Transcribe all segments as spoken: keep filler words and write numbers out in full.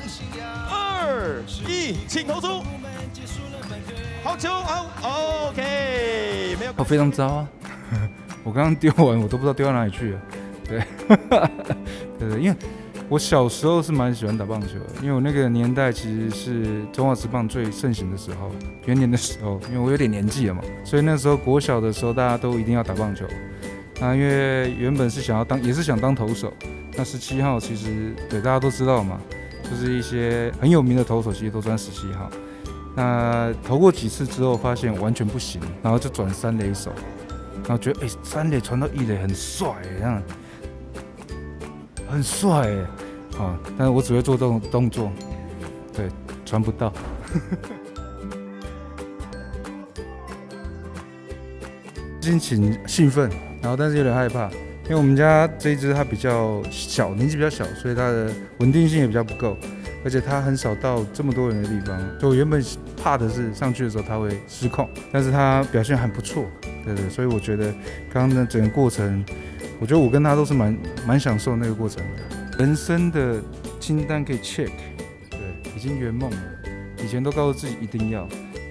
二一，请投出。好球，好 ，OK， 没有。 我非常糟啊！我刚刚丢完，我都不知道丢到哪里去了。对，对对，因为我小时候是蛮喜欢打棒球的，因为我那个年代其实是中华职棒最盛行的时候，元年的时候，因为我有点年纪了嘛，所以那时候国小的时候大家都一定要打棒球。那因为原本是想要当，也是想当投手。那十七号其实对大家都知道嘛，就是一些很有名的投手其实都穿十七号。那投过几次之后，发现完全不行，然后就转三垒手，然后觉得哎、欸，三垒传到一垒很帅、欸，这样很帅哎、欸，啊！但是我只会做这种动作，对，传不到。心情兴奋，然后但是有点害怕，因为我们家这一只它比较小，年纪比较小，所以它的稳定性也比较不够。而且它很少到这么多人的地方，所以我原本怕的是上去的时候它会失控，但是它表现还不错，对对，所以我觉得刚刚的整个过程，我觉得我跟他都是蛮蛮享受那个过程的。人生的清单可以 check， 对，已经圆梦了。以前都告诉自己一定要。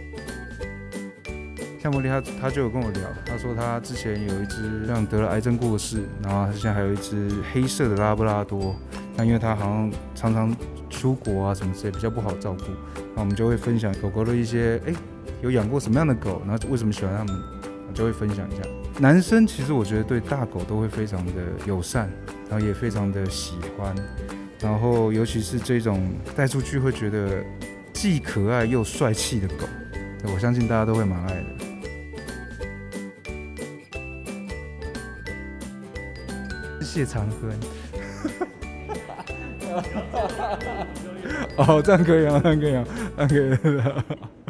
像茉莉他他就有跟我聊，他说他之前有一只像得了癌症过世，然后他现在还有一只黑色的拉布拉多，那因为他好像常常出国啊什么之类比较不好照顾，那我们就会分享狗狗的一些，哎，有养过什么样的狗，然后为什么喜欢它们，就会分享一下。男生其实我觉得对大狗都会非常的友善，然后也非常的喜欢，然后尤其是这种带出去会觉得既可爱又帅气的狗，我相信大家都会蛮爱的。谢长亨。哦，这样可以啊，这样可以啊，这样可以。